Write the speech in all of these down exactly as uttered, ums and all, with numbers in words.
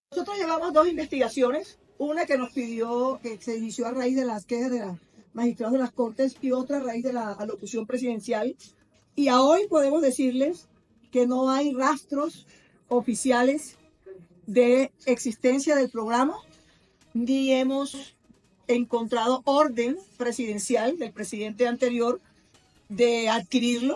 Nosotros llevamos dos investigaciones, una que nos pidió, que se inició a raíz de las quejas de los magistrados de las Cortes y otra a raíz de la alocución presidencial. Y a hoy podemos decirles que no hay rastros oficiales de existencia del programa, ni hemos encontrado orden presidencial del presidente anterior de adquirirlo.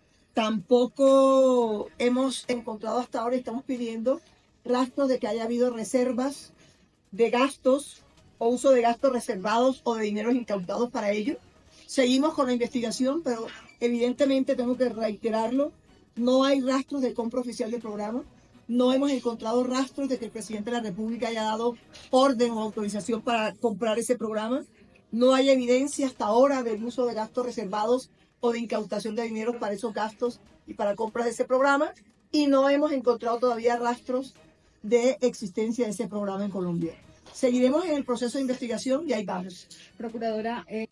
Tampoco hemos encontrado hasta ahora, estamos pidiendo rastros de que haya habido reservas de gastos o uso de gastos reservados o de dineros incautados para ello. Seguimos con la investigación, pero evidentemente tengo que reiterarlo, no hay rastros de compra oficial del programa, no hemos encontrado rastros de que el presidente de la República haya dado orden o autorización para comprar ese programa, no hay evidencia hasta ahora del uso de gastos reservados o de incautación de dinero para esos gastos y para compras de ese programa, y no hemos encontrado todavía rastros de existencia de ese programa en Colombia. Seguiremos en el proceso de investigación y ahí vamos. Procuradora, eh...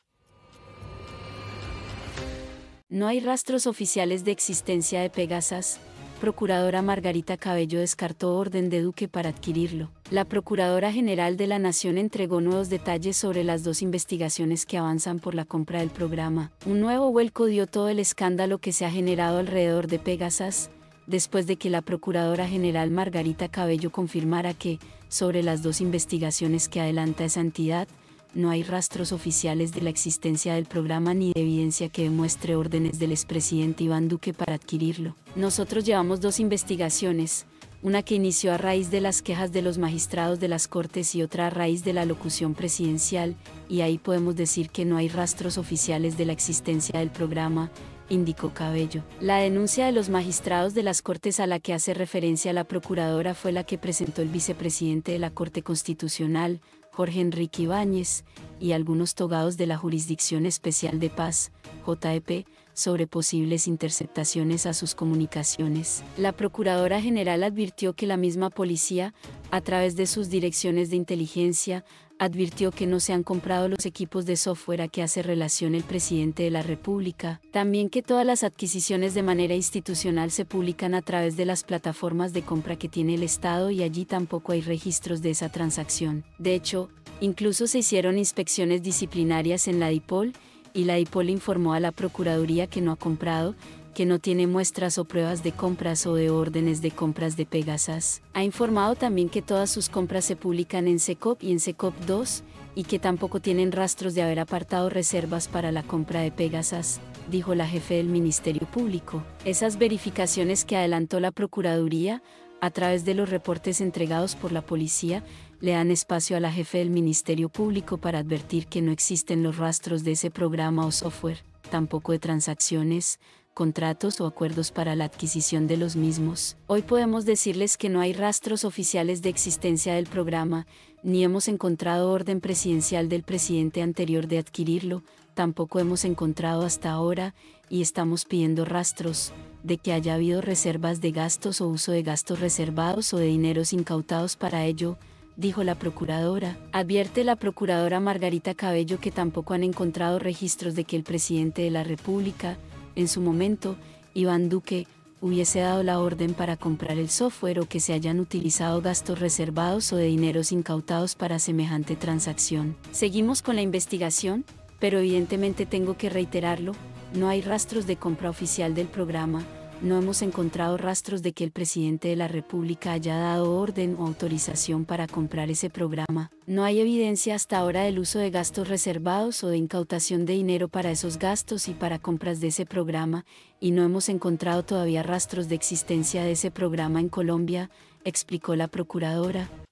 no hay rastros oficiales de existencia de Pegasus. Procuradora Margarita Cabello descartó orden de Duque para adquirirlo. La Procuradora General de la Nación entregó nuevos detalles sobre las dos investigaciones que avanzan por la compra del programa. Un nuevo vuelco dio todo el escándalo que se ha generado alrededor de Pegasus, después de que la Procuradora General Margarita Cabello confirmara que, sobre las dos investigaciones que adelanta esa entidad, no hay rastros oficiales de la existencia del programa ni de evidencia que demuestre órdenes del expresidente Iván Duque para adquirirlo. Nosotros llevamos dos investigaciones, una que inició a raíz de las quejas de los magistrados de las Cortes y otra a raíz de la alocución presidencial, y ahí podemos decir que no hay rastros oficiales de la existencia del programa, indicó Cabello. La denuncia de los magistrados de las Cortes a la que hace referencia la Procuradora fue la que presentó el vicepresidente de la Corte Constitucional, Jorge Enrique Ibáñez, y algunos togados de la Jurisdicción Especial de Paz, J E P, sobre posibles interceptaciones a sus comunicaciones. La Procuradora General advirtió que la misma policía, a través de sus direcciones de inteligencia, advirtió que no se han comprado los equipos de software a que hace relación el presidente de la República, también que todas las adquisiciones de manera institucional se publican a través de las plataformas de compra que tiene el Estado y allí tampoco hay registros de esa transacción. De hecho, incluso se hicieron inspecciones disciplinarias en la DIPOL, y la DIPOL informó a la Procuraduría que no ha comprado, que no tiene muestras o pruebas de compras o de órdenes de compras de Pegasus. Ha informado también que todas sus compras se publican en SECOP y en SECOP dos, y que tampoco tienen rastros de haber apartado reservas para la compra de Pegasus, dijo la jefe del Ministerio Público. Esas verificaciones que adelantó la Procuraduría, a través de los reportes entregados por la policía, le dan espacio a la jefe del Ministerio Público para advertir que no existen los rastros de ese programa o software, tampoco de transacciones, contratos o acuerdos para la adquisición de los mismos. Hoy podemos decirles que no hay rastros oficiales de existencia del programa, ni hemos encontrado orden presidencial del presidente anterior de adquirirlo, tampoco hemos encontrado hasta ahora, y estamos pidiendo rastros, de que haya habido reservas de gastos o uso de gastos reservados o de dineros incautados para ello, dijo la Procuradora. Advierte la Procuradora Margarita Cabello que tampoco han encontrado registros de que el presidente de la República, en su momento, Iván Duque, hubiese dado la orden para comprar el software o que se hayan utilizado gastos reservados o de dineros incautados para semejante transacción. Seguimos con la investigación, pero evidentemente tengo que reiterarlo, no hay rastros de compra oficial del programa, no hemos encontrado rastros de que el presidente de la República haya dado orden o autorización para comprar ese programa. No hay evidencia hasta ahora del uso de gastos reservados o de incautación de dinero para esos gastos y para compras de ese programa, y no hemos encontrado todavía rastros de existencia de ese programa en Colombia, explicó la Procuradora.